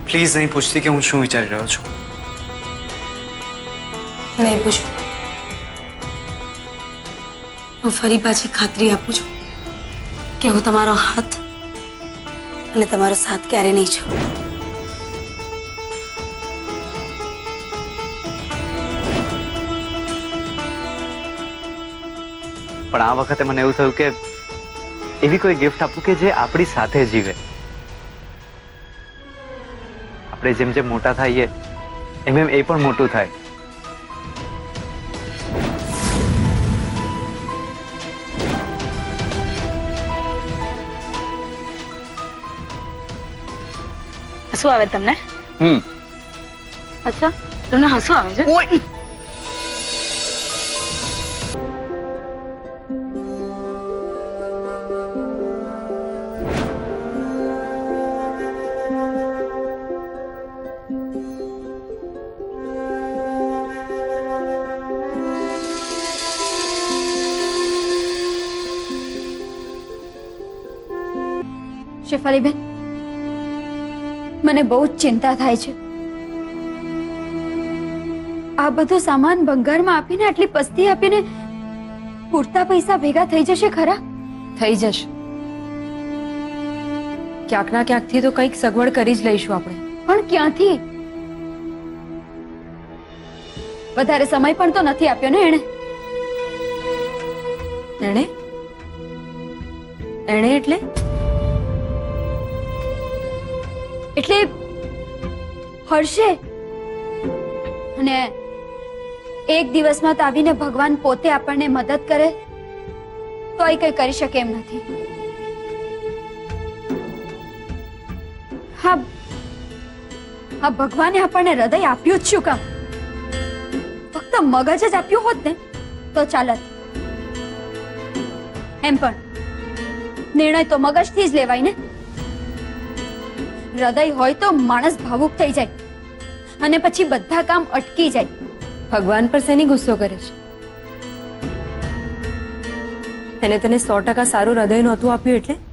Please નહીં પૂછતી કે હું શું વિચારી રહ્યો છું. નહીં પૂછો. હું ફરી પાછી ખાતરી આપું છું કે હું તમારો હાથ અને તમારો સાથ ક્યારે નહીં છોડું. પણ આ વખતે મને એવું થયું કે એવી કોઈ ગિફ્ટ આપું કે જે આપણી સાથે જીવે. આપણે જેમ જેમ મોટા થઈએ એમ એમ એ પણ મોટું થાય. હસવું આવે તમને? અચ્છા, તમને હસવું આવે છે? શેફાલીબેન, મને બહુ જ ચિંતા થાય છે. આ બધો સામાન ભંગારમાં આપીને, આટલી પસ્તી આપીને પૂરતા પૈસા ભેગા થઈ જશે ખરા? થઈ જશે. ક્યાંક ના ક્યાંકથી તો કંઈક સગવડ કરી જ લઈશું આપણે. પણ ક્યાંથી? વધારે સમય પણ તો નથી આપ્યો ને એણે. એણે એટલે હર્ષે. અને એક દિવસમાં તો આવીને ભગવાન પોતે આપણને મદદ કરે તોય કઈ કરી શકે એમ નથી. હા, ભગવાને આપણને હૃદય આપ્યું જ શું કામ? ફક્ત મગજ જ આપ્યું હોત ને તો ચાલત. એમ પણ નિર્ણય તો મગજથી જ લેવાય ને. હૃદય હોય તો માણસ ભાવુક થઈ જાય અને પછી બધા કામ અટકી જાય. ભગવાન પર શેની ગુસ્સો કરે છે? એને તને 100% સારું હૃદય નહોતું આપ્યું એટલે?